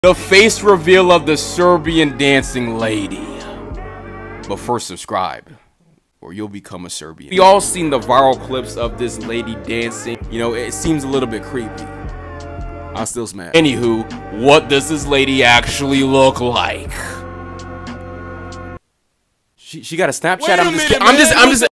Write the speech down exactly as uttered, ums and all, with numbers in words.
The face reveal of the Serbian dancing lady. But first subscribe, or you'll become a Serbian. We all seen the viral clips of this lady dancing. You know, it seems a little bit creepy. I'm still smash. Anywho, what does this lady actually look like? She she got a Snapchat. I'm just kidding. I'm just I'm just